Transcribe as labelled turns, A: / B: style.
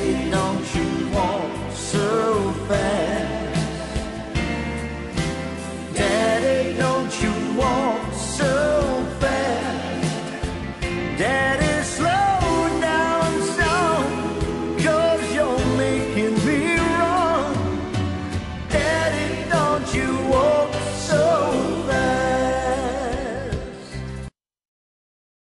A: Daddy, don't you walk so fast. Daddy, don't you walk so fast. Daddy, slow down some, 'cause you're making me wrong. Daddy, don't you